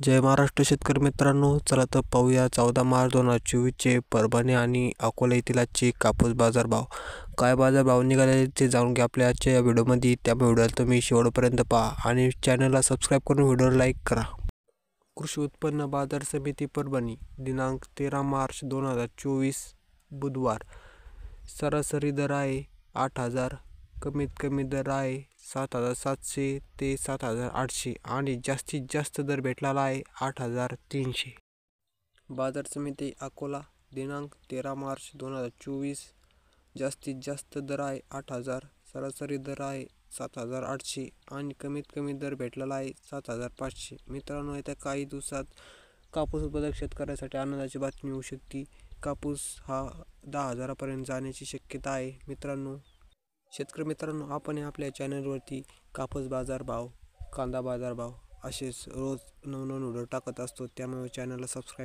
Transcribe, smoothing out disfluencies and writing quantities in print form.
जय महाराष्ट्र शेतकरी मित्रांनो, चला तर पाहूया 14 मार्च 2024चे परभणी आणि अकोला येथील आजचे कापूस बाजारभाव. काय बाजारभाव निघाले ते जाणून घ्या आपल्या आजच्या या व्हिडिओमध्ये. त्यामुळे व्हिडिओला तुम्ही शेवटपर्यंत पहा आणि चॅनलला सबस्क्राईब करून व्हिडिओला लाईक करा. कृषी उत्पन्न बाजार समिती परभणी दिनांक 13 मार्च 2024 बुधवार. सरासरी दर आहे 8,000, कमीत कमी दर आहे 7,700 ते 7,800 आणि जास्तीत जास्त दर भेटलेला आहे 8,300. बाजार समिती अकोला दिनांक 13 मार्च 2024. जास्तीत जास्त दर आहे 8,000, सरासरी दर आहे 7,800 आणि कमीत कमी दर भेटलेला आहे 7,500. मित्रांनो, येत्या काही दिवसात कापूस उत्पादक शेतकऱ्यासाठी आनंदाची बातमी होऊ शकते. कापूस हा 10,000पर्यंत जाण्याची शक्यता आहे. शेतकरी मित्रांनो, आपण आपल्या चॅनलवरती कापूस बाजारभाव, कांदा बाजारभाव असेच रोज नवनवीन व्हिडिओ टाकत असतो. त्यामुळे चॅनलला सबस्क्राईब